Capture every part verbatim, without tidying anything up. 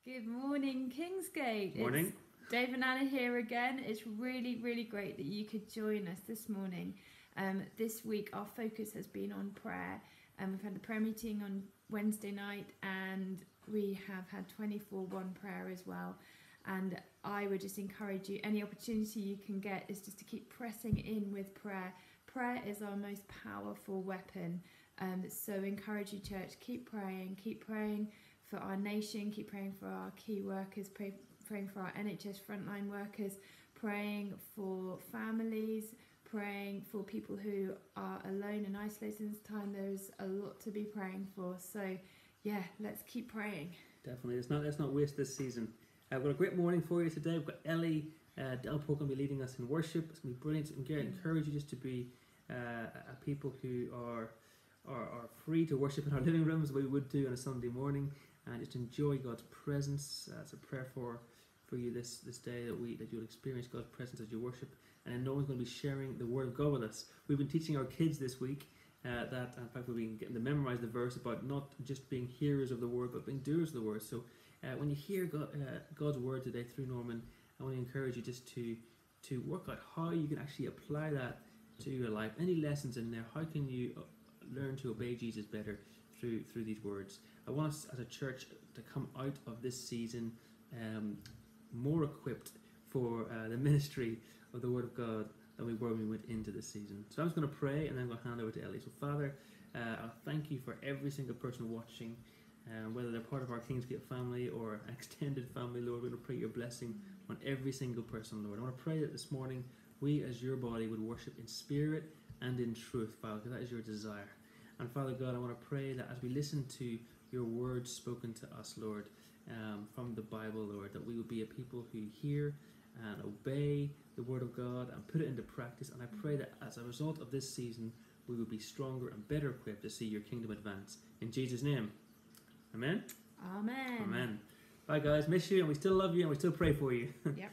Good morning, Kingsgate. Morning. It's Dave and Anna here again. It's really, really great that you could join us this morning. Um, this week, our focus has been on prayer. Um, we've had the prayer meeting on Wednesday night, and we have had twenty-four one prayer as well. And I would just encourage you, any opportunity you can get is just to keep pressing in with prayer. Prayer is our most powerful weapon. Um, so encourage you, church, keep praying, keep praying for our nation, keep praying for our key workers, pray, praying for our N H S frontline workers, praying for families, praying for people who are alone and isolated in this time. There's a lot to be praying for. So yeah, let's keep praying. Definitely. Let's not, let's not waste this season. Uh, we've got a great morning for you today. We've got Ellie uh, Delpo going to be leading us in worship. It's going to be brilliant. And I encourage you just to be uh, a people who are, are are free to worship in our living rooms, as we would do on a Sunday morning, and just enjoy God's presence. Uh, it's a prayer for for you this this day that we that you'll experience God's presence as you worship. And I know He's going to be sharing the Word of God with us. We've been teaching our kids this week uh, that, in fact, we've been getting to memorize the verse about not just being hearers of the Word, but being doers of the Word. So uh, when you hear God, uh, God's Word today through Norman, I want to encourage you just to to work out how you can actually apply that to your life. Any lessons in there? How can you learn to obey Jesus better through through these words? I want us as a church to come out of this season um, more equipped for uh, the ministry of the Word of God than we were when we went into this season. So I'm just going to pray, and then I'm going to hand over to Ellie. So Father, uh, I thank you for every single person watching, uh, whether they're part of our Kingsgate family or an extended family, Lord. We're going to pray your blessing on every single person, Lord. I want to pray that this morning we as your body would worship in spirit and in truth, Father, because that is your desire. And Father God, I want to pray that as we listen to your words spoken to us, Lord, um, from the Bible, Lord, that we would be a people who hear and obey the word of God and put it into practice. And I pray that as a result of this season, we would be stronger and better equipped to see your kingdom advance. In Jesus' name, amen? Amen. Amen. Bye, guys. Miss you, and we still love you, and we still pray for you. Yep.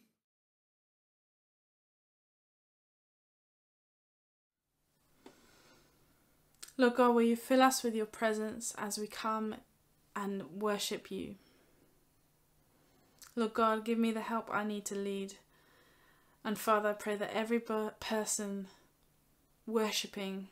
Lord God, will you fill us with your presence as we come and worship you? Lord God, give me the help I need to lead. And Father, I pray that every person worshipping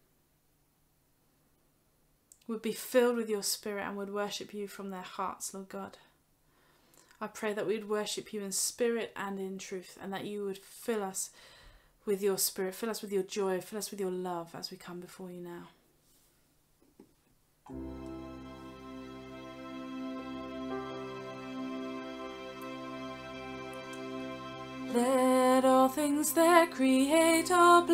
would be filled with your spirit and would worship you from their hearts, Lord God. I pray that we would worship you in spirit and in truth, and that you would fill us with your spirit, fill us with your joy, fill us with your love as we come before you now. Let all things that Creator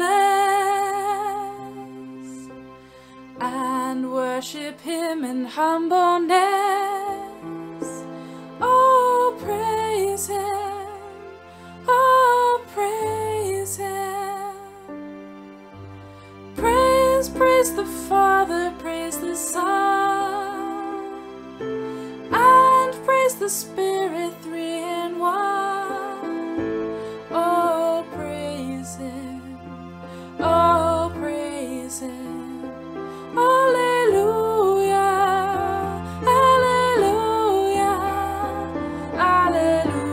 bless, and worship him in humbleness. Oh, praise him, oh, praise him. Praise, praise the Father, praise the Son, and praise the Spirit, three in one. Oh, praise him, oh, praise him. Alleluia, alleluia, alleluia.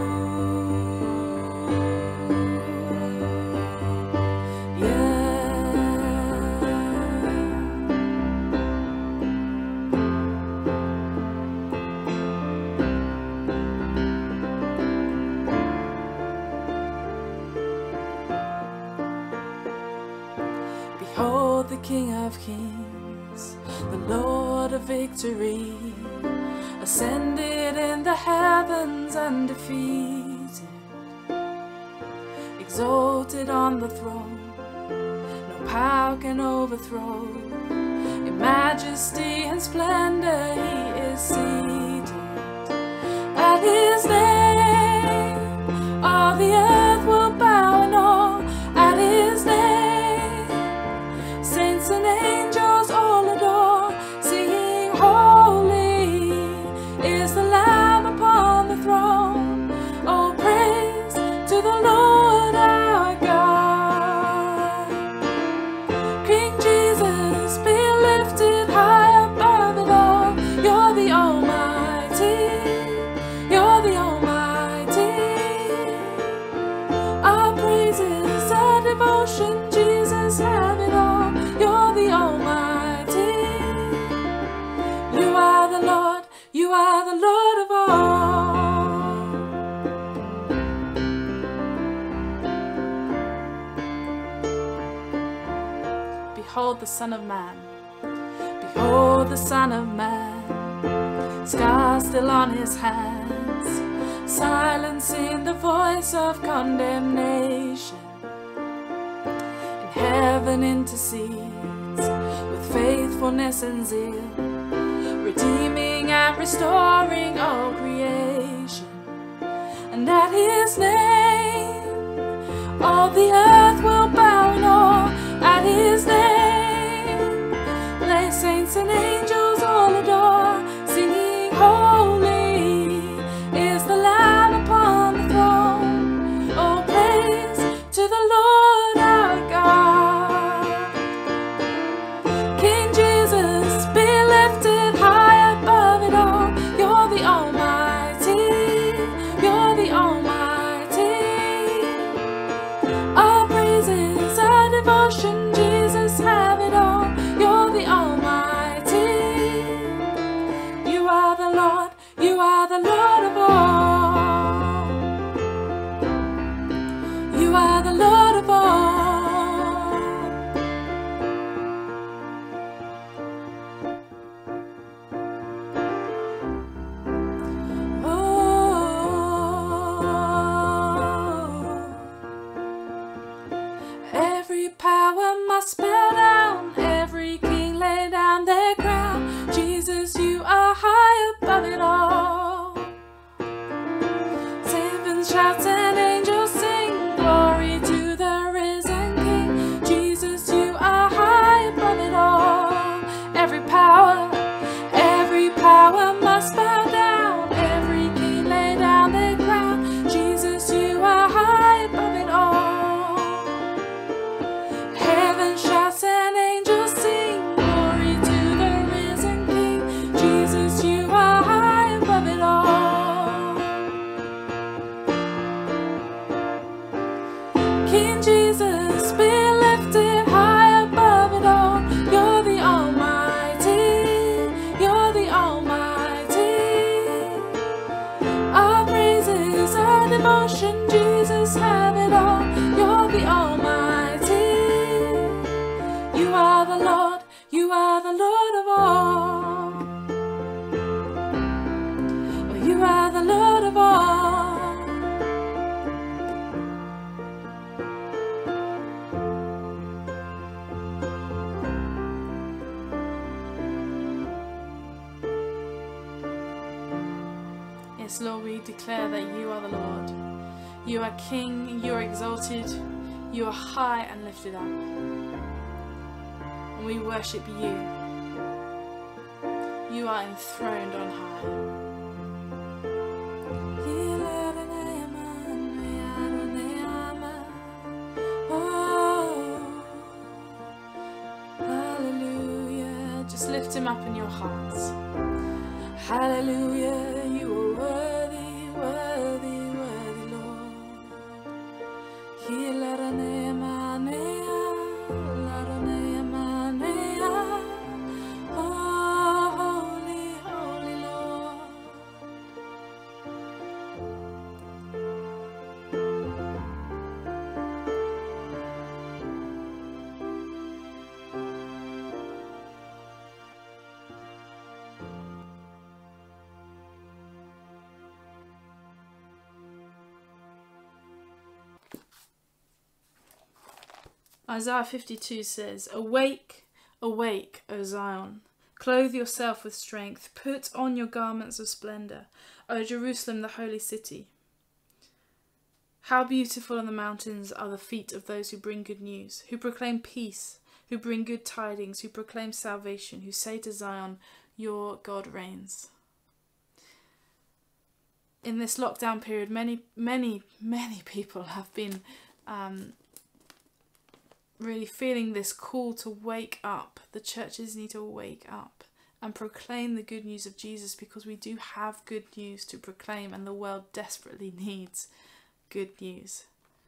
Behold the King of Kings, the Lord of victory, ascended in the heavens undefeated, exalted on the throne, no power can overthrow. In majesty and splendor he is seated. At his name all the earth will bow and all at his name. Saints and angels all adore, singing holy is the Lamb upon the throne. Oh, praise to the Lord our God. King Jesus, be lifted high above it all. You're the Almighty. You are the Lord of all. Behold the Son of Man. Behold the Son of Man. Scars still on his hands, silencing the voice of condemnation. In heaven intercedes with faithfulness and zeal, redeeming and restoring all creation. And at his name all the earth will bow in awe. At his name lay saints and angels all adore, singing holy is the Lamb upon the throne. Oh, praise to the Lord our God. King Jesus, be lifted high above it all. You're the Almighty, you're the Almighty. Our praises, our devotion, Jesus, have it all. You're the Almighty. You are the Lord, you are the Lord of all. You are the Lord of all. Oh, every power must bow down, every king lay down their crown. Jesus, you are high above it all. Heaven shouts and angels sing, glory to the risen King. Jesus, you are high above it all. Every power, every power must bow down, every king lay down their crown. Jesus, you are high above it all. Heaven shouts and angels sing, glory to the risen King. Jesus, you are high above it all. King Jesus, be lifted high above it all. You're the Almighty, you're the Almighty. Our praises, our devotion, Jesus, have it all. You're the Almighty. You are the Lord, you are the Lord of all. You are the Lord of all. Yes, Lord, we declare that you are the Lord. You are King, you are exalted, you are high and lifted up. And we worship you. You are enthroned on high. Oh, hallelujah. Just lift him up in your hearts. Hallelujah. You are worthy, worthy, worthy, Lord. Oh, holy, holy Lord. Isaiah fifty-two says, Awake, awake, O Zion. Clothe yourself with strength. Put on your garments of splendour, O Jerusalem, the holy city. How beautiful on the mountains are the feet of those who bring good news, who proclaim peace, who bring good tidings, who proclaim salvation, who say to Zion, your God reigns. In this lockdown period, many, many, many people have been um, really feeling this call to wake up. The churches need to wake up and proclaim the good news of Jesus, because we do have good news to proclaim and the world desperately needs good news.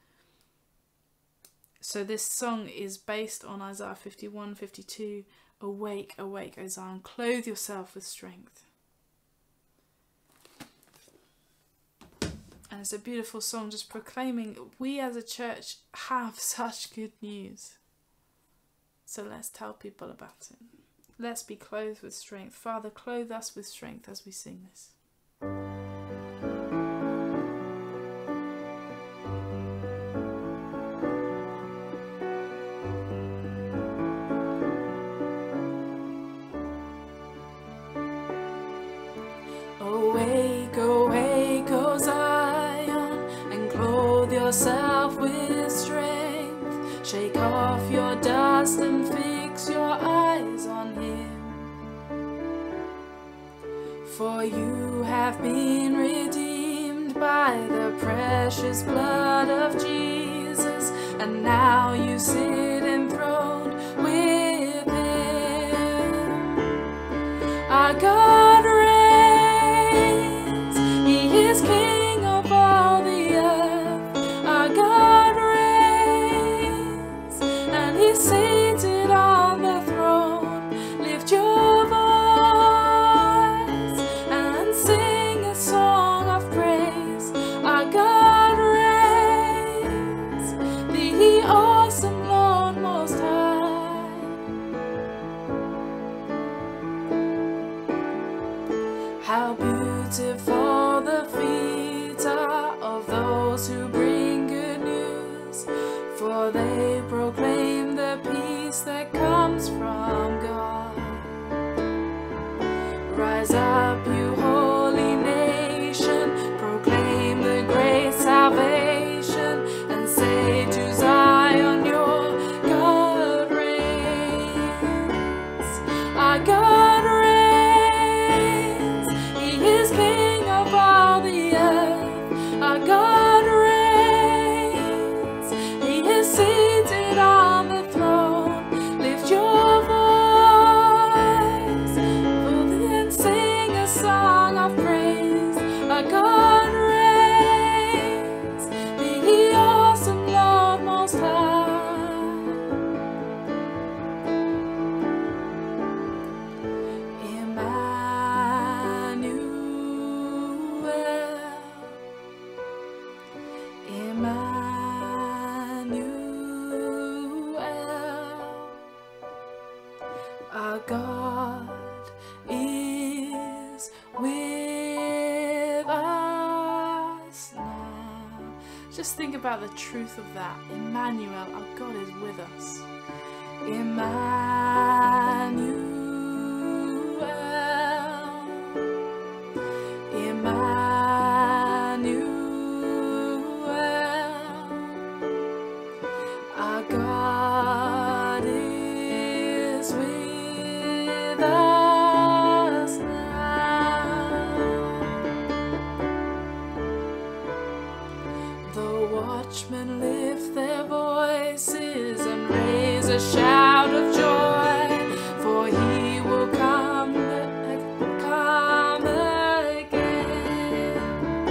So this song is based on Isaiah fifty-one, fifty-two. Awake, awake, O Zion, clothe yourself with strength. And it's a beautiful song just proclaiming we as a church have such good news. So let's tell people about it. Let's be clothed with strength. Father, clothe us with strength as we sing this. Awake, awake, O Zion, and clothe yourself with strength. Shake off your dust and fix your eyes on Him. For you have been redeemed by the precious blood of Jesus, and now you sit enthroned with Him. Our God reigns, He is King of all the earth. Our God reigns, and He's seated on the throne. Lift your voice and sing a song of praise. Our God reigns, the awesome Lord Most High. How beautiful the feet are of those who bring good news, for they proclaim the peace that comes from God. Rise up, you holy nation, proclaim the great salvation, and say to Zion, your God reigns. Our God reigns, He is King of all the earth. Our God reigns, He is seated on the throne. Lift your voice and sing a song of praise. Our God reigns, the awesome Lord Most High. Emmanuel, our God is with us now. Just think about the truth of that. Emmanuel, our God is with us. Emmanuel, Emmanuel, our God is with us now. The watchmen lift their voices and raise a shout of joy, for He will come, come again.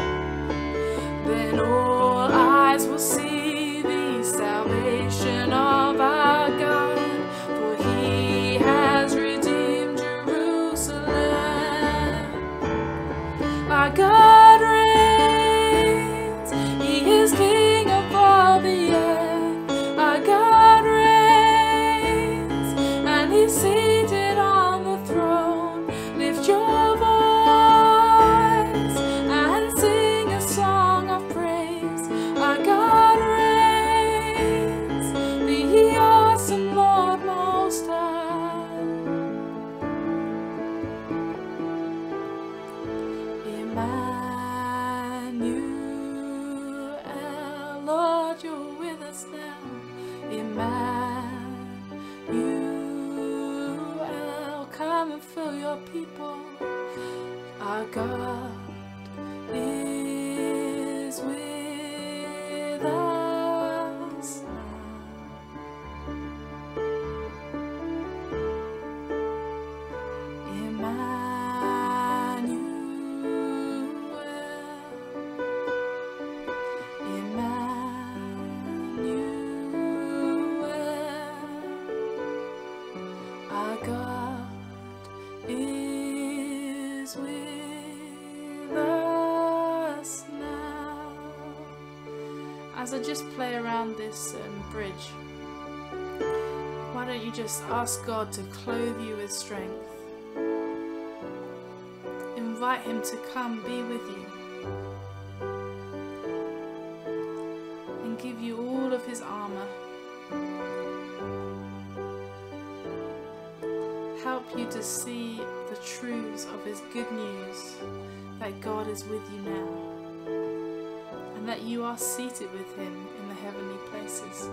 Then all eyes will see the salvation of our God, for He has redeemed Jerusalem. Our God reigns, He is King of all the earth. Our God reigns, and He's seated on the throne. Lift your voice and sing a song of praise. Our God reigns, the awesome Lord Most High. Emmanuel, Lord, you're with us now. Emmanuel, come and fill your people. Our God is with us now. Emmanuel, Emmanuel, our God is with us now. as I just play around this um, bridge, why don't you just ask God to clothe you with strength? Invite him to come be with you and give you all of his armor. Help you to see the truths of his good news, that God is with you now and that you are seated with him in the heavenly places.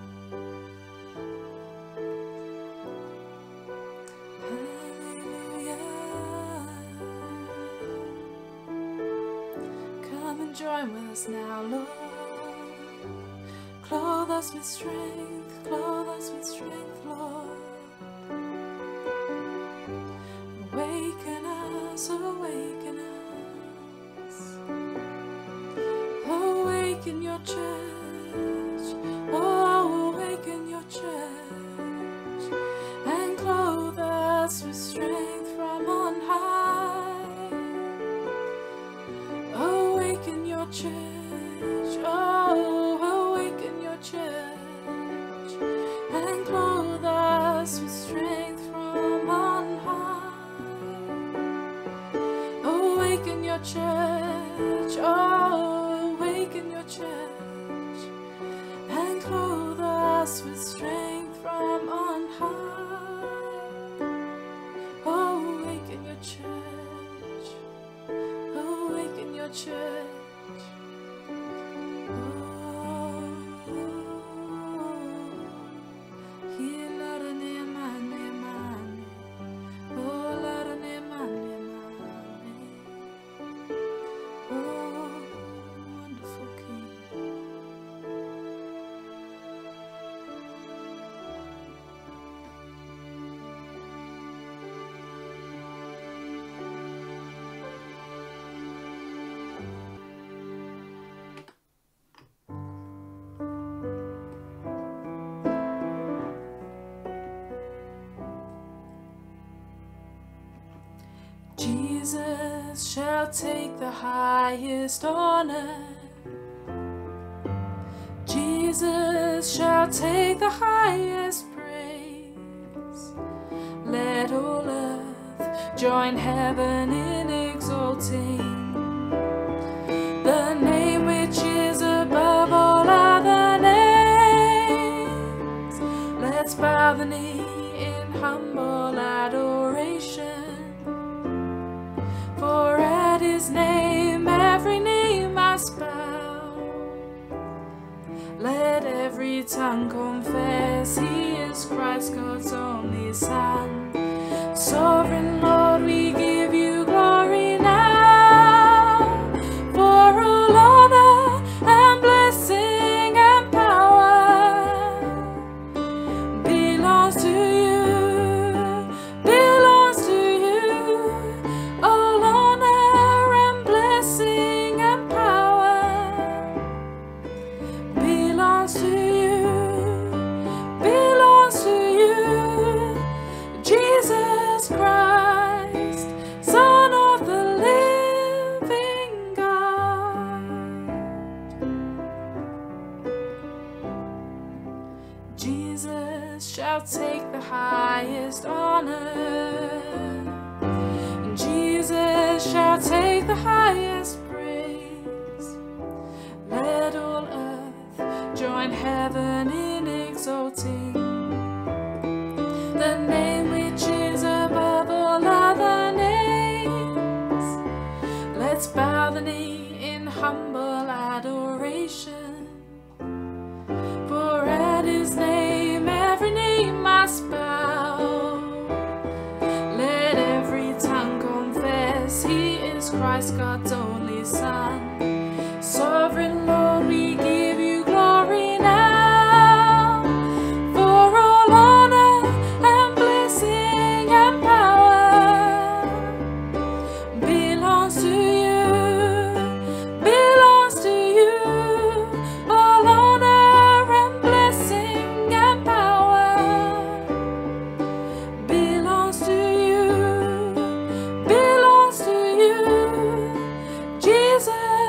Join with us now, Lord. Clothe us with strength, clothe us with strength, Lord. Awaken us, awaken us. Awaken your church, oh, awaken your church. And clothe us with strength from on high. Awaken your church, oh, awaken your church, and clothe us with strength from on high. Awaken your church, oh, awaken your church, and clothe us with strength from on high. Oh, awaken your church, awaken your church. Jesus shall take the highest honor. Jesus shall take the highest praise. Let all earth join heaven in exalting the name which is above all other names. Let's bow the knee in humble adoration. For at his name every knee must bow. Let every tongue confess he is Christ, God's only Son. Sovereign Lord, we give you glory now. For all honor and blessing and power belongs to you, belongs to you. All honor and blessing and power belongs to you, belongs to you. Jesus Christ, Son of the living God. Jesus shall take the highest honor. Jesus shall take the highest praise. Let all earth join heaven in exalting the name which is above all other names. Let's bow the knee in humble adoration. For at his name every knee must bow. Let every tongue confess he is Christ, God's only Son. Sovereign Lord, we give you glory now. For all honor and blessing and power belongs to you, belongs to you. All honor and blessing and power belongs to you, belongs to you. Jesus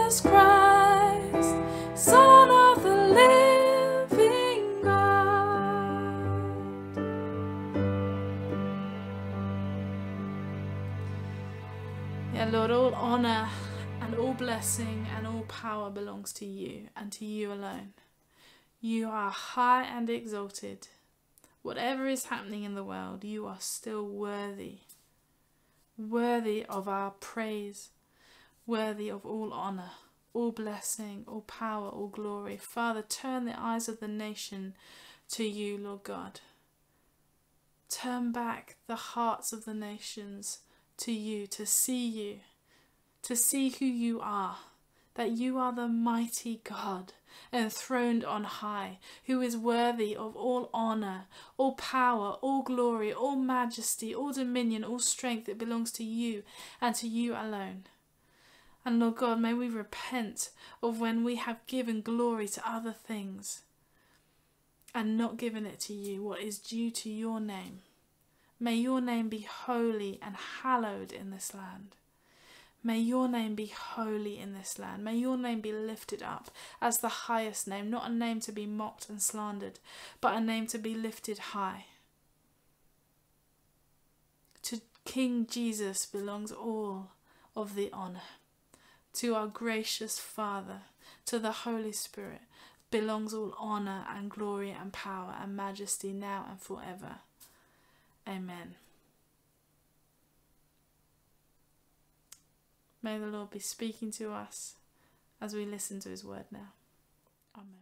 Yeah, Lord, all honour and all blessing and all power belongs to you and to you alone. You are high and exalted. Whatever is happening in the world, you are still worthy. Worthy of our praise. Worthy of all honour, all blessing, all power, all glory. Father, turn the eyes of the nation to you, Lord God. Turn back the hearts of the nations to you, to see you, to see who you are, that you are the mighty God, enthroned on high, who is worthy of all honour, all power, all glory, all majesty, all dominion, all strength that belongs to you and to you alone. And Lord God, may we repent of when we have given glory to other things and not given it to you, what is due to your name. May your name be holy and hallowed in this land. May your name be holy in this land. May your name be lifted up as the highest name, not a name to be mocked and slandered, but a name to be lifted high. To King Jesus belongs all of the honour. To our gracious Father, to the Holy Spirit, belongs all honour and glory and power and majesty now and forever. Amen. May the Lord be speaking to us as we listen to his word now. Amen.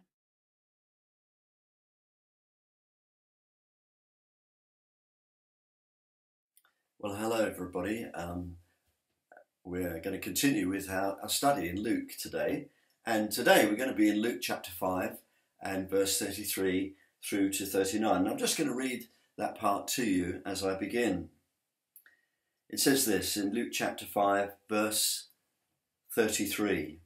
Well, hello everybody. Um, we're going to continue with our, our study in Luke today. And today we're going to be in Luke chapter five and verse thirty-three through to thirty-nine. And I'm just going to read that part to you as I begin. It says this in Luke chapter five, verse thirty-three.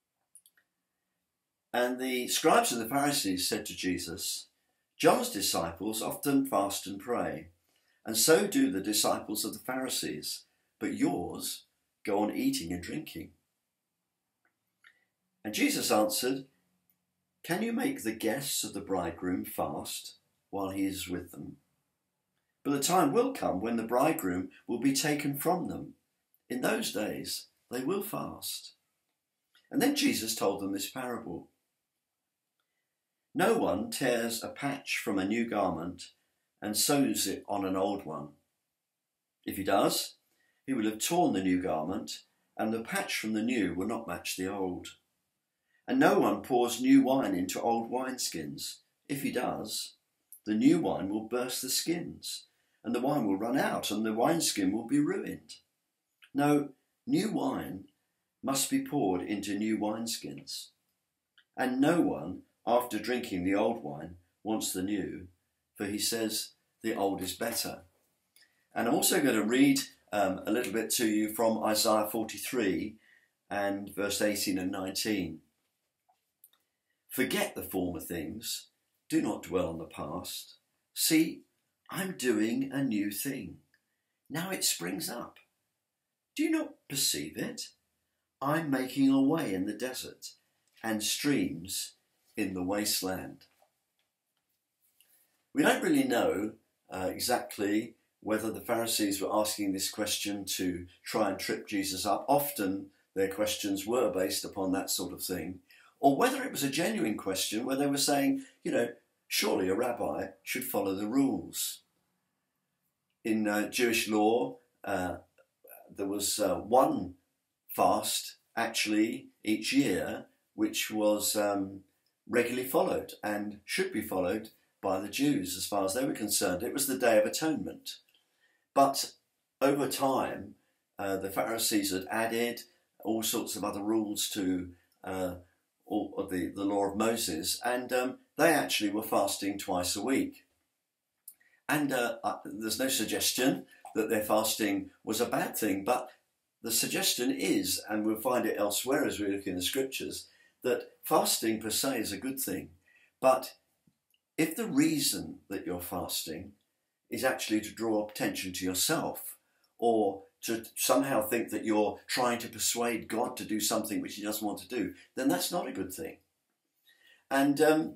And the scribes and the Pharisees said to Jesus, John's disciples often fast and pray, and so do the disciples of the Pharisees, but yours go on eating and drinking. And Jesus answered, Can you make the guests of the bridegroom fast while he is with them? But the time will come when the bridegroom will be taken from them. In those days they will fast. And then Jesus told them this parable. No one tears a patch from a new garment and sews it on an old one. If he does, he will have torn the new garment, and the patch from the new will not match the old. And no one pours new wine into old wineskins. If he does, the new wine will burst the skins, and the wine will run out, and the wineskin will be ruined. No, new wine must be poured into new wineskins. And no one, after drinking the old wine, wants the new, for he says the old is better. And I'm also going to read um, a little bit to you from Isaiah forty-three and verse eighteen and nineteen. Forget the former things, do not dwell on the past. See, I'm doing a new thing. Now it springs up. Do you not perceive it? I'm making a way in the desert and streams in the wasteland. We don't really know uh, exactly whether the Pharisees were asking this question to try and trip Jesus up. Often their questions were based upon that sort of thing. Or whether it was a genuine question where they were saying, you know, surely a rabbi should follow the rules. In uh, Jewish law, uh, there was uh, one fast actually each year which was um, regularly followed and should be followed by the Jews as far as they were concerned. It was the Day of Atonement. But over time, uh, the Pharisees had added all sorts of other rules to uh, all of the, the law of Moses, and um, they actually were fasting twice a week. And uh, uh, there's no suggestion that their fasting was a bad thing, but the suggestion is, and we'll find it elsewhere as we look in the scriptures, that fasting per se is a good thing. But if the reason that you're fasting is actually to draw attention to yourself, or to somehow think that you're trying to persuade God to do something which he doesn't want to do, then that's not a good thing. And um,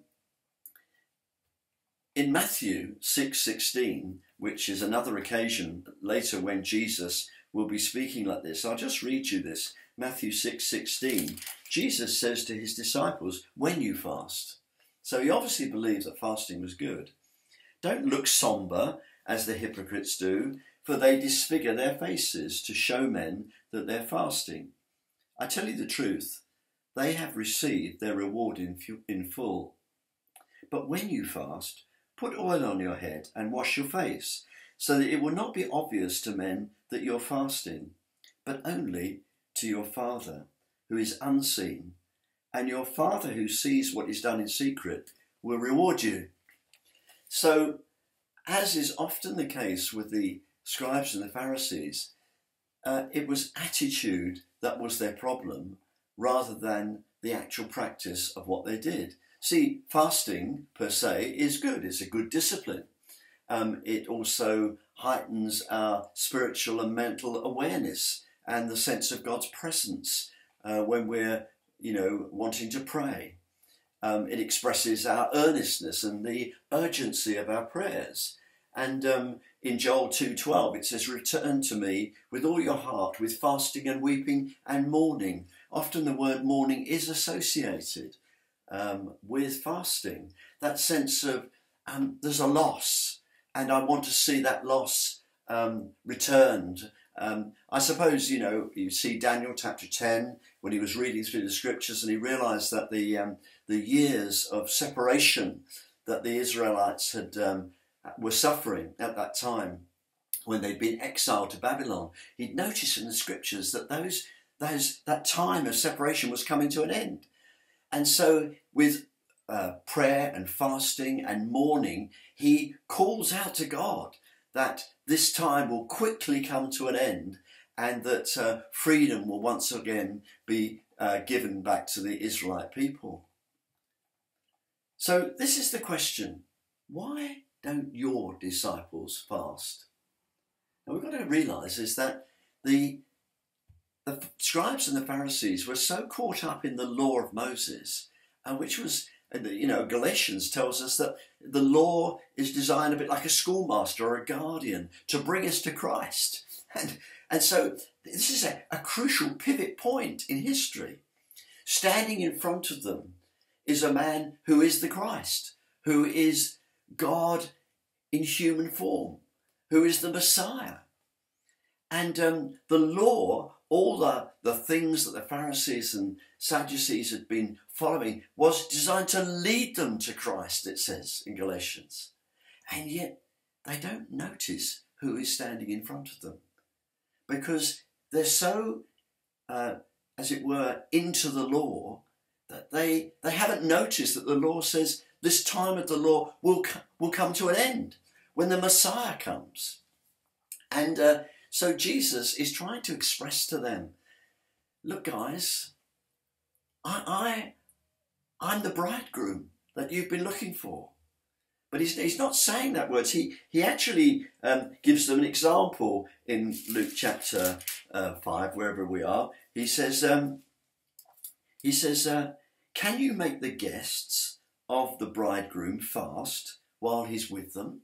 in Matthew six sixteen, which is another occasion later when Jesus will be speaking like this. I'll just read you this. Matthew six sixteen. Jesus says to his disciples, when you fast. So he obviously believed that fasting was good. Don't look sombre as the hypocrites do, for they disfigure their faces to show men that they're fasting. I tell you the truth, they have received their reward in, in full. But when you fast, put oil on your head and wash your face, so that it will not be obvious to men that you're fasting, but only to your Father who is unseen, and your Father who sees what is done in secret will reward you. So, as is often the case with the scribes and the Pharisees, uh, it was attitude that was their problem rather than the actual practice of what they did. See, fasting per se is good. It's a good discipline. Um, it also heightens our spiritual and mental awareness and the sense of God's presence uh, when we're, you know, wanting to pray. Um, it expresses our earnestness and the urgency of our prayers. And um, in Joel two twelve it says, return to me with all your heart, with fasting and weeping and mourning. Often the word mourning is associated um, with fasting. That sense of um, there's a loss and I want to see that loss um, returned. Um, I suppose, you know, you see Daniel chapter ten when he was reading through the scriptures and he realised that the um, the years of separation that the Israelites had um, were suffering at that time when they'd been exiled to Babylon, he'd noticed in the scriptures that those those that time of separation was coming to an end. And so with uh, prayer and fasting and mourning, he calls out to God that this time will quickly come to an end and that uh, freedom will once again be uh, given back to the Israelite people. So this is the question, why don't your disciples fast? Now we've got to realise is that the, the scribes and the Pharisees were so caught up in the law of Moses, uh, which was, you know, Galatians tells us that the law is designed a bit like a schoolmaster or a guardian to bring us to Christ. And, and so this is a, a crucial pivot point in history. Standing in front of them is a man who is the Christ, who is God in human form, who is the Messiah. And um, the law, all the, the things that the Pharisees and Sadducees had been following, was designed to lead them to Christ, it says in Galatians. And yet they don't notice who is standing in front of them because they're so, uh, as it were, into the law that they, they haven't noticed that the law says this time of the law will, will come to an end when the Messiah comes. And uh, so Jesus is trying to express to them, look guys, I, I, I'm the bridegroom that you've been looking for. But he's, he's not saying that words. He, he actually um, gives them an example in Luke chapter uh, five, wherever we are. He says, um, he says, uh, can you make the guests of the bridegroom fast while he's with them?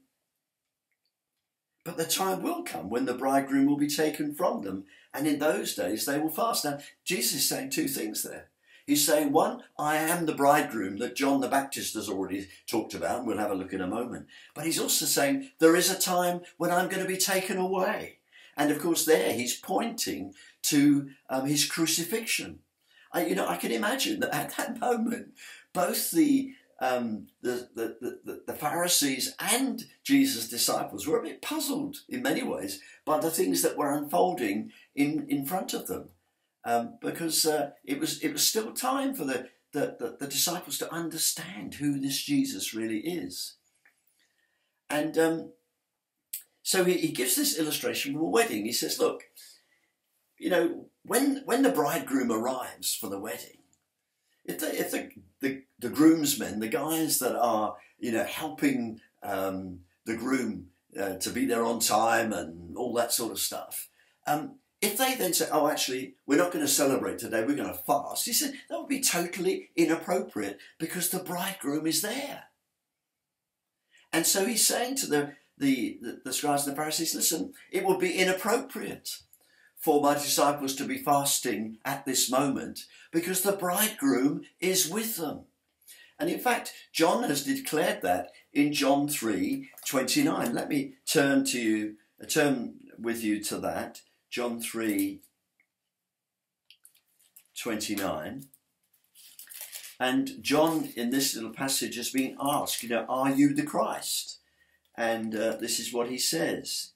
But the time will come when the bridegroom will be taken from them, and in those days they will fast. Now, Jesus is saying two things there. He's saying, one, I am the bridegroom that John the Baptist has already talked about, and we'll have a look in a moment. But he's also saying, there is a time when I'm going to be taken away. And of course there he's pointing to um, his crucifixion. I, you know, I can imagine that at that moment, both the Um, the, the, the, the Pharisees and Jesus' disciples were a bit puzzled in many ways by the things that were unfolding in, in front of them, um, because uh, it was it was still time for the, the, the, the disciples to understand who this Jesus really is. And um, so he, he gives this illustration from a wedding. He says, look, you know, when, when the bridegroom arrives for the wedding, If the, if the, the, the groomsmen, the guys that are, you know, helping um, the groom uh, to be there on time and all that sort of stuff, um, if they then say, oh, actually, we're not going to celebrate today, we're going to fast, he said that would be totally inappropriate because the bridegroom is there. And so he's saying to the, the, the, the scribes and the Pharisees, listen, it would be inappropriate for my disciples to be fasting at this moment, because the bridegroom is with them. And in fact, John has declared that in John three twenty-nine. Let me turn to you, turn with you to that. John three twenty-nine. And John, in this little passage, has been asked, you know, are you the Christ? And uh, this is what he says.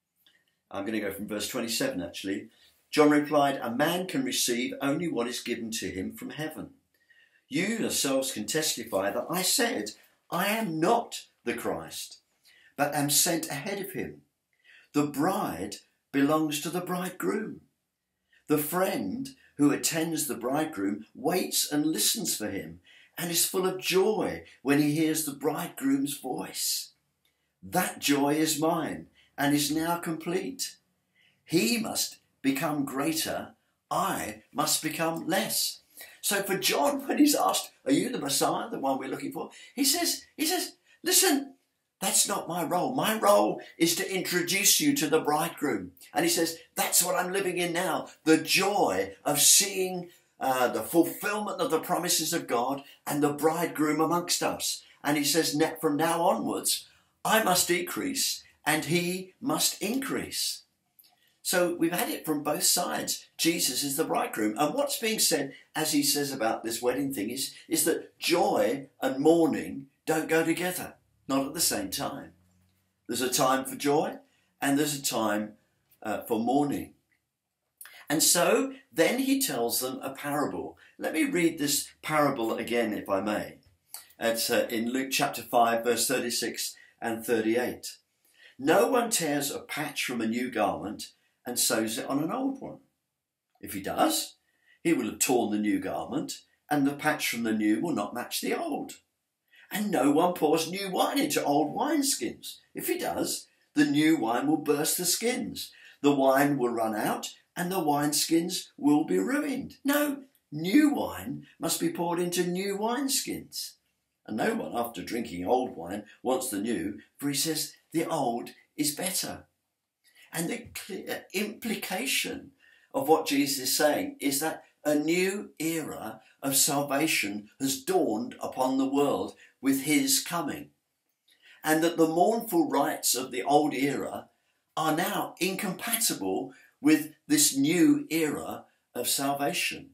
I'm going to go from verse twenty-seven, actually. John replied, a man can receive only what is given to him from heaven. You yourselves can testify that I said, I am not the Christ, but am sent ahead of him. The bride belongs to the bridegroom. The friend who attends the bridegroom waits and listens for him and is full of joy when he hears the bridegroom's voice. That joy is mine and is now complete. He must become greater, I must become less. So for John, when he's asked, are you the Messiah, the one we're looking for? He says, he says, listen, that's not my role. My role is to introduce you to the bridegroom. And he says, that's what I'm living in now. The joy of seeing uh, the fulfillment of the promises of God and the bridegroom amongst us. And he says, from now onwards, I must decrease and he must increase. So we've had it from both sides. Jesus is the bridegroom. And what's being said, as he says about this wedding thing, is, is that joy and mourning don't go together, not at the same time. There's a time for joy and there's a time uh, for mourning. And so then he tells them a parable. Let me read this parable again, if I may. It's uh, in Luke chapter five, verse thirty-six and thirty-eight. No one tears a patch from a new garment and sews it on an old one. If he does, he will have torn the new garment, and the patch from the new will not match the old. And no one pours new wine into old wineskins. If he does, the new wine will burst the skins. The wine will run out, and the wineskins will be ruined. No, new wine must be poured into new wineskins. And no one, after drinking old wine, wants the new, for he says the old is better. And the clear implication of what Jesus is saying is that a new era of salvation has dawned upon the world with his coming. And that the mournful rites of the old era are now incompatible with this new era of salvation.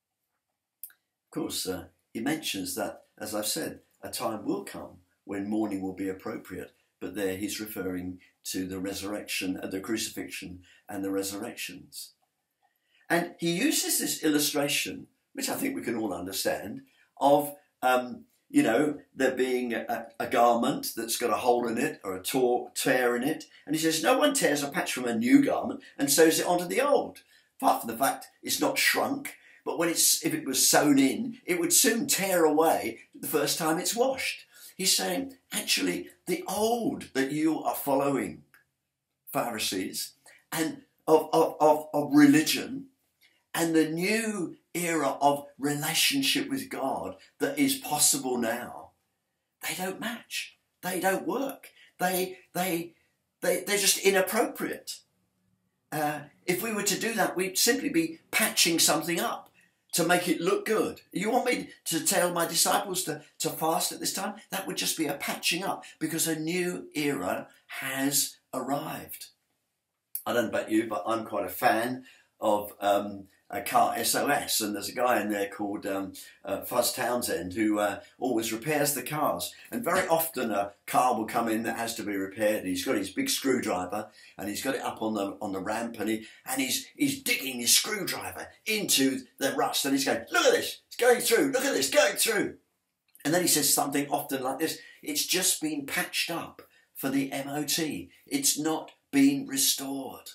Of course, uh, he mentions that, as I've said, a time will come when mourning will be appropriate. But there he's referring to the resurrection, uh, the crucifixion and the resurrections. And he uses this illustration, which I think we can all understand, of, um, you know, there being a, a garment that's got a hole in it or a tore, tear in it. And he says, no one tears a patch from a new garment and sews it onto the old. Apart from the fact it's not shrunk, but when it's, if it was sewn in, it would soon tear away the first time it's washed. He's saying, actually, the old that you are following, Pharisees, and of, of, of, of religion, and the new era of relationship with God that is possible now, they don't match. They don't work. They, they, they, they're just inappropriate. Uh, if we were to do that, we'd simply be patching something up to make it look good. You want me to tell my disciples to, to fast at this time? That would just be a patching up, because a new era has arrived. I don't know about you, but I'm quite a fan of um, a car S O S, and there's a guy in there called um, uh, Fuzz Townsend who uh, always repairs the cars. And very often a car will come in that has to be repaired. He's got his big screwdriver and he's got it up on the on the ramp, and he and he's he's digging his screwdriver into the rust, and he's going, look at this, it's going through, look at this, going through. And then he says something often like this: it's just been patched up for the M O T. It's not been restored.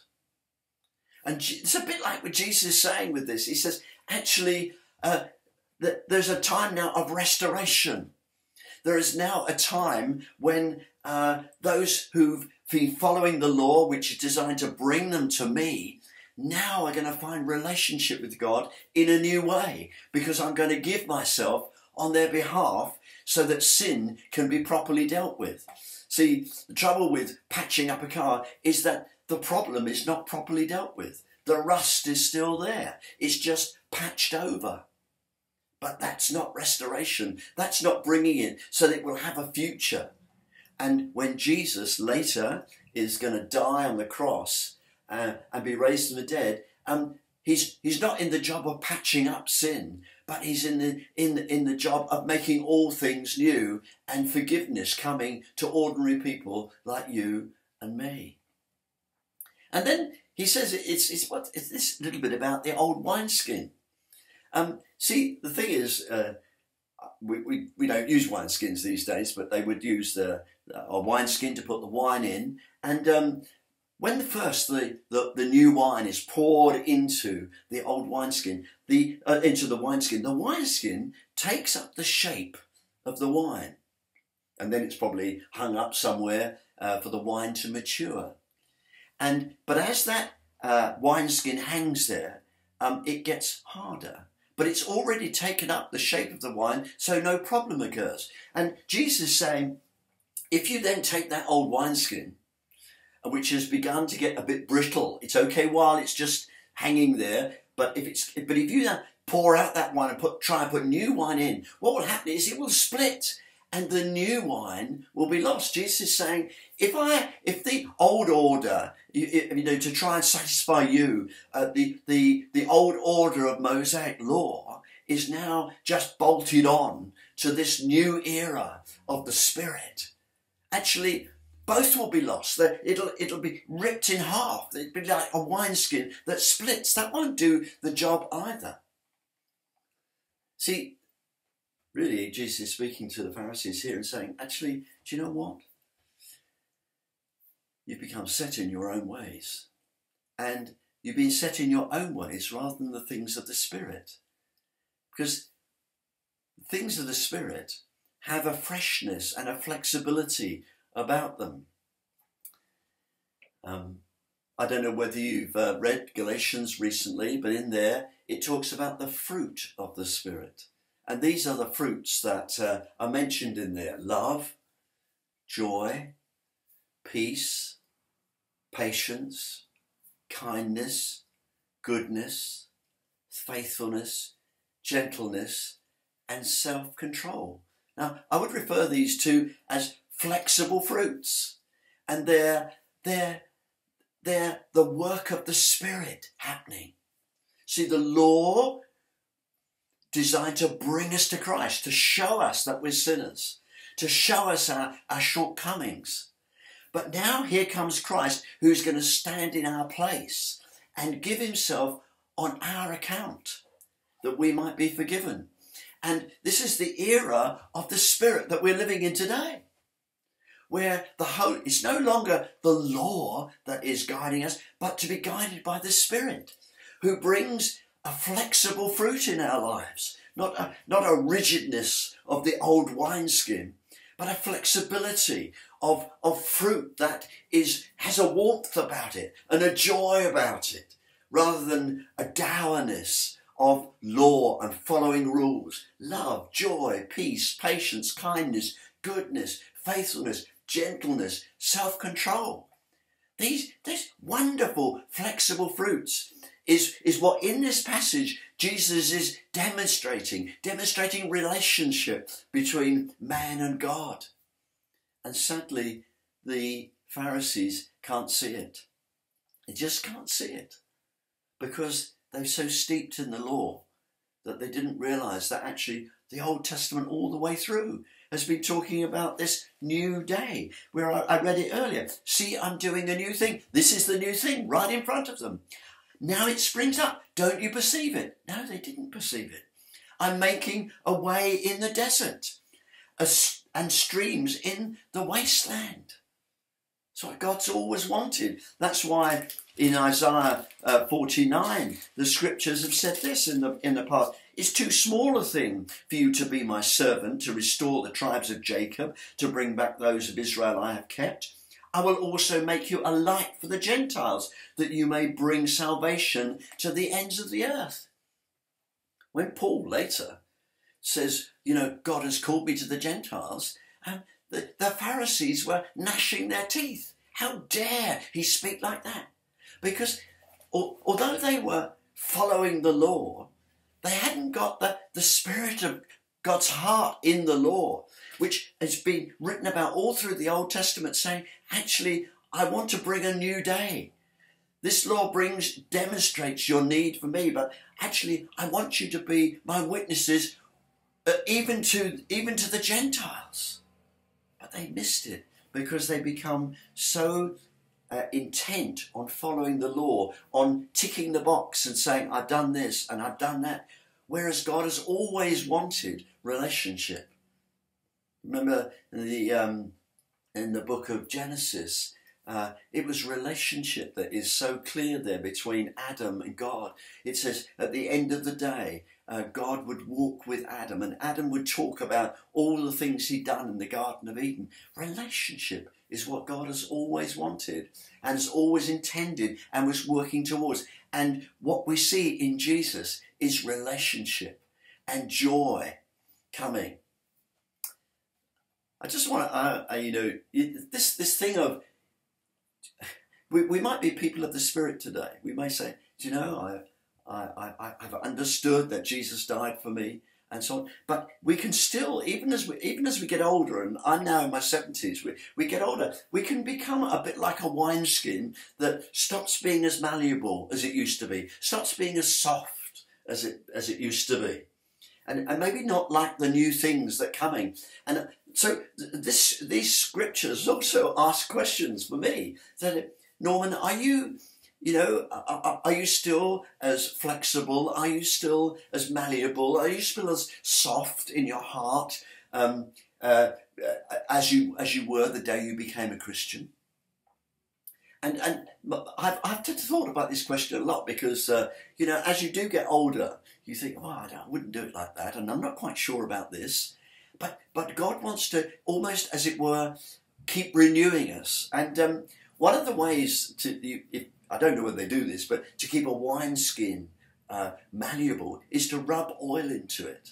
And it's a bit like what Jesus is saying with this. He says, actually, uh, th- there's a time now of restoration. There is now a time when uh, those who've been following the law, which is designed to bring them to me, now are going to find relationship with God in a new way, because I'm going to give myself on their behalf so that sin can be properly dealt with. See, the trouble with patching up a car is that the problem is not properly dealt with. The rust is still there. It's just patched over. But that's not restoration. That's not bringing it so that it will have a future. And when Jesus later is going to die on the cross uh, and be raised from the dead, um, he's he's not in the job of patching up sin, but he's in the in the, in the job of making all things new and forgiveness coming to ordinary people like you and me. And then he says it's it's what it's this little bit about the old wineskin. Um, see, the thing is, uh, we, we we don't use wineskins these days, but they would use the a wineskin to put the wine in. And um, when the first the, the the new wine is poured into the old wineskin, the uh, into the wineskin, the wineskin takes up the shape of the wine, and then it's probably hung up somewhere uh, for the wine to mature. And but as that uh, wineskin hangs there, um, it gets harder. But it's already taken up the shape of the wine, so no problem occurs. And Jesus is saying, if you then take that old wineskin, which has begun to get a bit brittle, it's okay while it's just hanging there. But if it's, but if you now pour out that wine and put, try and put new wine in, what will happen is it will split, and the new wine will be lost. Jesus is saying, if I, if the old order, you, you know, to try and satisfy you, uh, the the the old order of Mosaic law is now just bolted on to this new era of the Spirit. Actually, both will be lost. It'll it'll be ripped in half. It'll be like a wineskin that splits. That won't do the job either. See, really, Jesus is speaking to the Pharisees here and saying, actually, do you know what? You've become set in your own ways. And you've been set in your own ways rather than the things of the Spirit. Because the things of the Spirit have a freshness and a flexibility about them. Um, I don't know whether you've uh, read Galatians recently, but in there it talks about the fruit of the Spirit. And these are the fruits that uh, are mentioned in there. Love, joy, peace, patience, kindness, goodness, faithfulness, gentleness, and self-control. Now, I would refer these to as flexible fruits. And they're, they're, they're the work of the Spirit happening. See, the law designed to bring us to Christ, to show us that we're sinners, to show us our, our shortcomings. But now here comes Christ, who's going to stand in our place and give himself on our account, that we might be forgiven. And this is the era of the Spirit that we're living in today, where the whole, it's no longer the law that is guiding us, but to be guided by the Spirit, who brings a flexible fruit in our lives, not a, not a rigidness of the old wineskin, but a flexibility of, of fruit that is has a warmth about it and a joy about it, rather than a dourness of law and following rules. Love, joy, peace, patience, kindness, goodness, faithfulness, gentleness, self-control. These, these wonderful, flexible fruits is, is what in this passage Jesus is demonstrating, demonstrating relationship between man and God. And sadly, the Pharisees can't see it. They just can't see it because they're so steeped in the law that they didn't realise that actually the Old Testament all the way through has been talking about this new day, where I, I read it earlier. See, I'm doing a new thing. This is the new thing right in front of them. Now it springs up. Don't you perceive it? No, they didn't perceive it. I'm making a way in the desert a, and streams in the wasteland. That's what God's always wanted. That's why in Isaiah uh, forty-nine, the scriptures have said this in the, in the past. It's too small a thing for you to be my servant, to restore the tribes of Jacob, to bring back those of Israel I have kept. I will also make you a light for the Gentiles, that you may bring salvation to the ends of the earth. When Paul later says, you know, God has called me to the Gentiles, and the, the Pharisees were gnashing their teeth. How dare he speak like that? Because although they were following the law, they hadn't got the, the spirit of God's heart in the law, which has been written about all through the Old Testament, saying, actually, I want to bring a new day. This law brings, demonstrates your need for me, but actually, I want you to be my witnesses, uh, even to even to the Gentiles. But they missed it because they become so uh, intent on following the law, on ticking the box and saying, I've done this and I've done that. Whereas God has always wanted relationship. Remember in the um, in the book of Genesis, uh, it was relationship that is so clear there between Adam and God. It says at the end of the day, uh, God would walk with Adam, and Adam would talk about all the things he'd done in the Garden of Eden. Relationship is what God has always wanted and has always intended and was working towards. And what we see in Jesus is relationship and joy coming. I just want to, uh, uh, you know, this this thing of, we, we might be people of the Spirit today. We may say, do you know, I, I, I, I've understood that Jesus died for me and so on. But we can still, even as we, even as we get older, and I'm now in my seventies, we, we get older, we can become a bit like a wineskin that stops being as malleable as it used to be, stops being as soft as it as it used to be. And, and maybe not like the new things that are coming. And so this these scriptures also ask questions for me. That, Norman, are you, you know, are, are you still as flexible? Are you still as malleable? Are you still as soft in your heart um, uh, as you as you were the day you became a Christian? And and I've I've thought about this question a lot because uh, you know, as you do get older, you think, oh, I, don't, I wouldn't do it like that, and I'm not quite sure about this. But but God wants to almost, as it were, keep renewing us. And um, one of the ways to, you, if, I don't know whether they do this, but to keep a wineskin uh, malleable is to rub oil into it.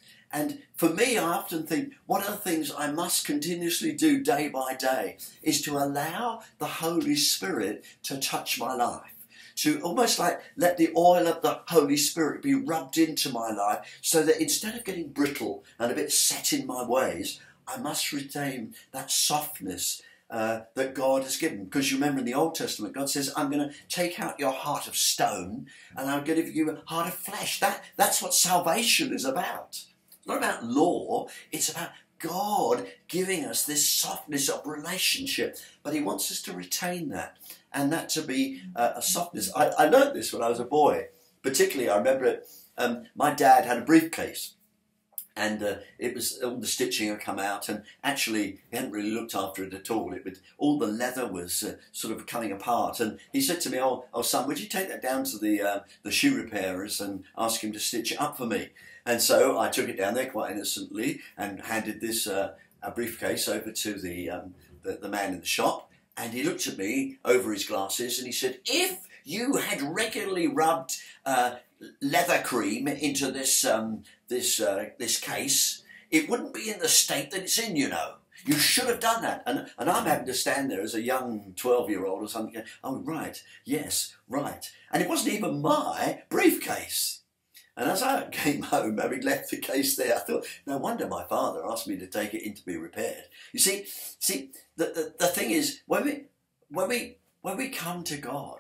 And for me, I often think one of the things I must continuously do day by day is to allow the Holy Spirit to touch my life. To almost like let the oil of the Holy Spirit be rubbed into my life so that instead of getting brittle and a bit set in my ways, I must retain that softness uh, that God has given. Because you remember in the Old Testament, God says, I'm going to take out your heart of stone and I'm going to give you a heart of flesh. That, that's what salvation is about. It's not about law, it's about God giving us this softness of relationship. But he wants us to retain that. And that to be uh, a softness. I, I learned this when I was a boy. Particularly, I remember it, um, my dad had a briefcase. And uh, it was, all the stitching had come out. And actually, he hadn't really looked after it at all. It would, all the leather was uh, sort of coming apart. And he said to me, oh, oh son, would you take that down to the, uh, the shoe repairers and ask him to stitch it up for me? And so I took it down there quite innocently and handed this uh, a briefcase over to the, um, the, the man in the shop. And he looked at me over his glasses and he said, if you had regularly rubbed uh, leather cream into this um, this uh, this case, it wouldn't be in the state that it's in, you know. You should have done that. And, and I'm having to stand there as a young twelve-year-old or something. Oh, right, yes, right. And it wasn't even my briefcase. And as I came home, having left the case there, I thought, no wonder my father asked me to take it in to be repaired. You see, see, the, the, the thing is, when we, when, we, when we come to God,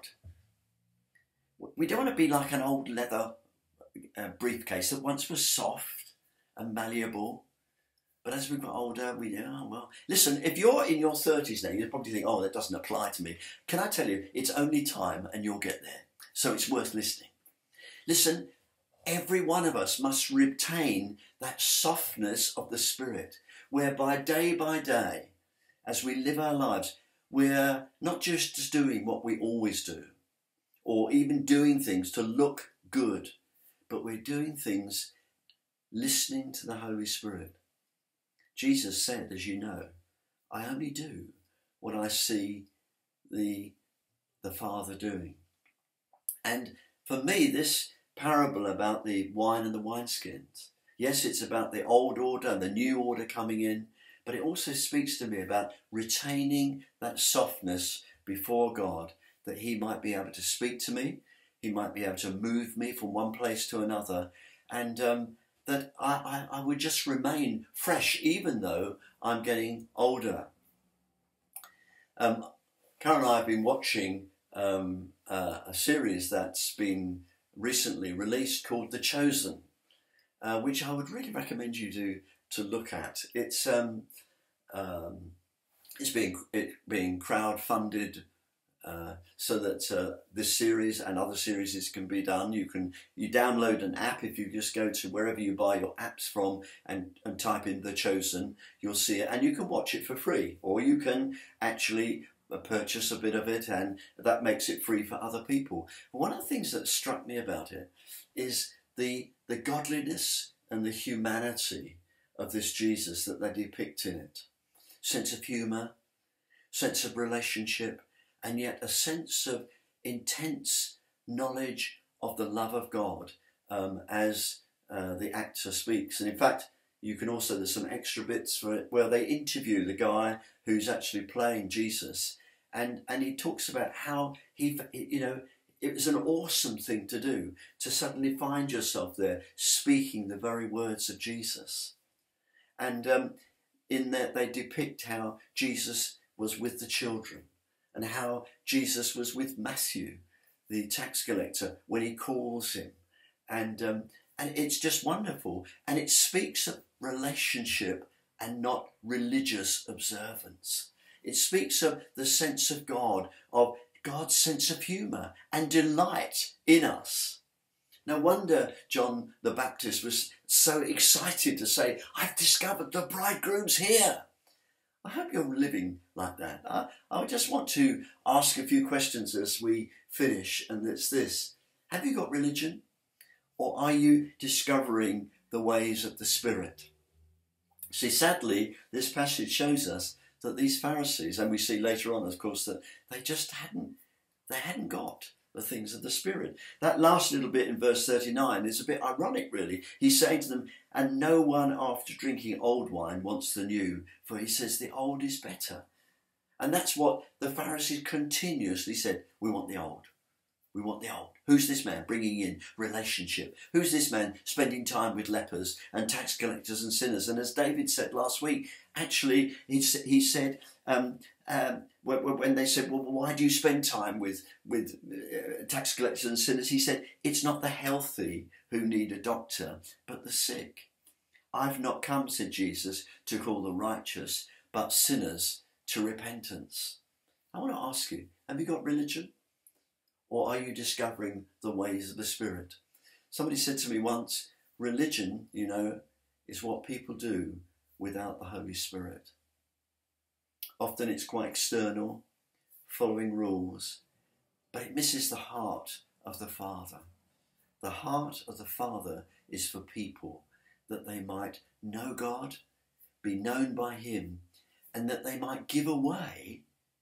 we don't want to be like an old leather uh, briefcase that once was soft and malleable. But as we got older, we, oh, well. Listen, if you're in your thirties now, you probably think, oh, that doesn't apply to me. Can I tell you, it's only time and you'll get there. So it's worth listening. Listen, every one of us must retain that softness of the Spirit, whereby day by day, as we live our lives, we're not just doing what we always do, or even doing things to look good, but we're doing things listening to the Holy Spirit. Jesus said, as you know, I only do what I see the, the Father doing. And for me, this parable about the wine and the wineskins, yes, it's about the old order and the new order coming in, but it also speaks to me about retaining that softness before God, that he might be able to speak to me, he might be able to move me from one place to another, and um, that I, I, I would just remain fresh even though I'm getting older. Um, Karen and I have been watching um, uh, a series that's been recently released called The Chosen, uh, which I would really recommend you to, to look at. It's um, um, it's being it being crowd-funded uh, so that uh, this series and other series can be done. You can you download an app. If you just go to wherever you buy your apps from and, and type in The Chosen, you'll see it, and you can watch it for free, or you can actually purchase a bit of it, and that makes it free for other people. One of the things that struck me about it is the the godliness and the humanity of this Jesus that they depict in it. Sense of humour, sense of relationship, and yet a sense of intense knowledge of the love of God um, as uh, the actor speaks. And in fact, you can also, there's some extra bits for it where they interview the guy who's actually playing Jesus, and, and he talks about how he, you know, it was an awesome thing to do, to suddenly find yourself there speaking the very words of Jesus. And um, in that they depict how Jesus was with the children, and how Jesus was with Matthew, the tax collector, when he calls him. And um, and it's just wonderful. And it speaks of relationship and not religious observance. It speaks of the sense of God, of God's sense of humour and delight in us. No wonder John the Baptist was so excited to say, I've discovered the bridegroom's here. I hope you're living like that. I, I just want to ask a few questions as we finish, and it's this. Have you got religion? Or are you discovering the ways of the Spirit? See, sadly, this passage shows us that these Pharisees, and we see later on, of course, that they just hadn't, they hadn't got the things of the Spirit. That last little bit in verse thirty-nine is a bit ironic, really. He's saying to them, and no one after drinking old wine wants the new, for he says the old is better. And that's what the Pharisees continuously said. We want the old. We want the old. Who's this man bringing in relationship? Who's this man spending time with lepers and tax collectors and sinners? And as David said last week, actually, he, he said, um, um, when they said, well, why do you spend time with, with uh, tax collectors and sinners? He said, it's not the healthy who need a doctor, but the sick. I've not come, said Jesus, to call the righteous, but sinners to repentance. I want to ask you, have you got religion? Or are you discovering the ways of the Spirit? Somebody said to me once, religion, you know, is what people do without the Holy Spirit. Often it's quite external, following rules, but it misses the heart of the Father. The heart of the Father is for people, that they might know God, be known by Him, and that they might give away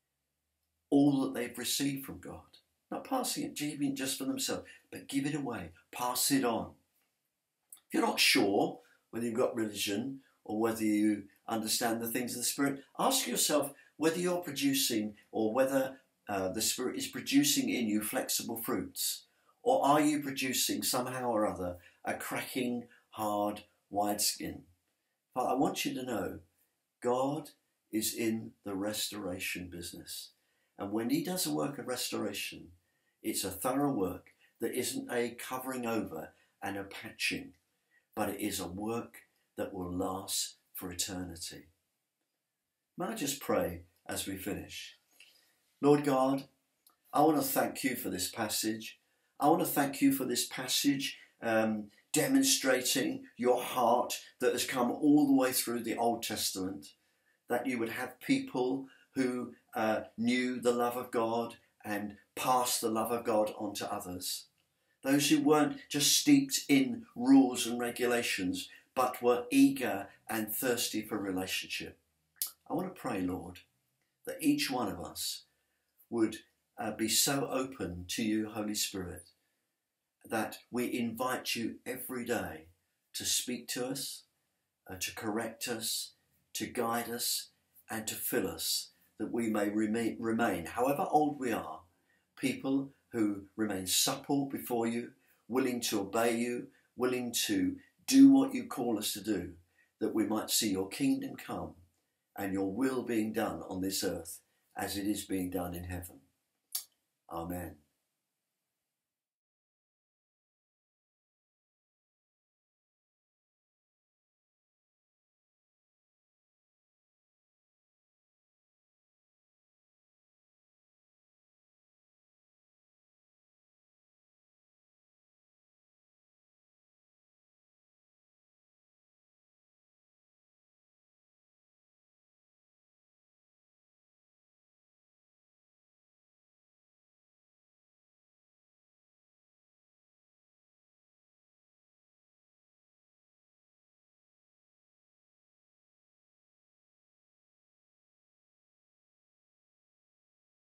all that they've received from God. Not passing it, giving just for themselves, but give it away, pass it on. If you're not sure whether you've got religion or whether you understand the things of the Spirit, ask yourself whether you're producing or whether uh, the Spirit is producing in you flexible fruits, or are you producing somehow or other a cracking, hard, wide skin. But I want you to know, God is in the restoration business. And when He does a work of restoration, it's a thorough work that isn't a covering over and a patching, but it is a work that will last for eternity. May I just pray as we finish? Lord God, I want to thank You for this passage. I want to thank You for this passage um, demonstrating Your heart that has come all the way through the Old Testament, that You would have people who uh, knew the love of God and passed the love of God on to others. Those who weren't just steeped in rules and regulations, but were eager and thirsty for relationship. I want to pray, Lord, that each one of us would uh, be so open to You, Holy Spirit, that we invite You every day to speak to us, uh, to correct us, to guide us, and to fill us, that we may remain, remain, however old we are, people who remain supple before you, willing to obey you, willing to do what you call us to do, that we might see your kingdom come and your will being done on this earth as it is being done in heaven. Amen.